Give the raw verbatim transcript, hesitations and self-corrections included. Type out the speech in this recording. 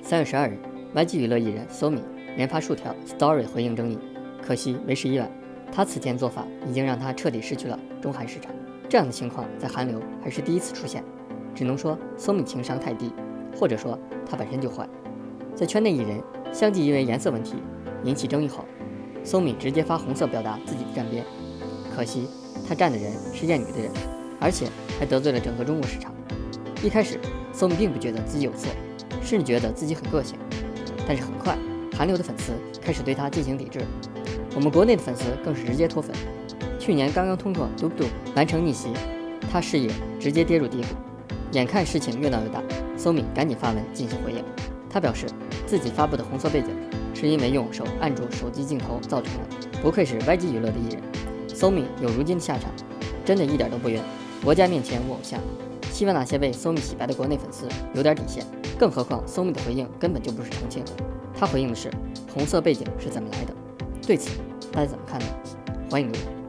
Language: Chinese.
三月十二日 ，Y G 娱乐艺人 Somi 连发数条 Story 回应争议，可惜为时已晚。他此前做法已经让他彻底失去了中韩市场，这样的情况在韩流还是第一次出现，只能说 Somi 情商太低，或者说他本身就坏。在圈内艺人相继因为颜色问题引起争议后，Somi 直接发红色表达自己的站边，可惜他站的人是厌女的人，而且还得罪了整个中国市场。一开始 Somi 并不觉得自己有错，甚至觉得自己很个性，但是很快韩流的粉丝开始对他进行抵制，我们国内的粉丝更是直接脱粉。去年刚刚通过 嘟嘟完成逆袭，他事业直接跌入低谷。眼看事情越闹越大， Somi 赶紧发文进行回应。他表示自己发布的红色背景是因为用手按住手机镜头造成的，不愧是 Y G 娱乐的艺人。 Somi 有如今的下场，真的一点都不冤。国家面前无偶像，希望那些为 Somi 洗白的国内粉丝有点底线。更何况 Somi 的回应根本就不是澄清，他回应的是红色背景是怎么来的。对此大家怎么看呢？欢迎留言。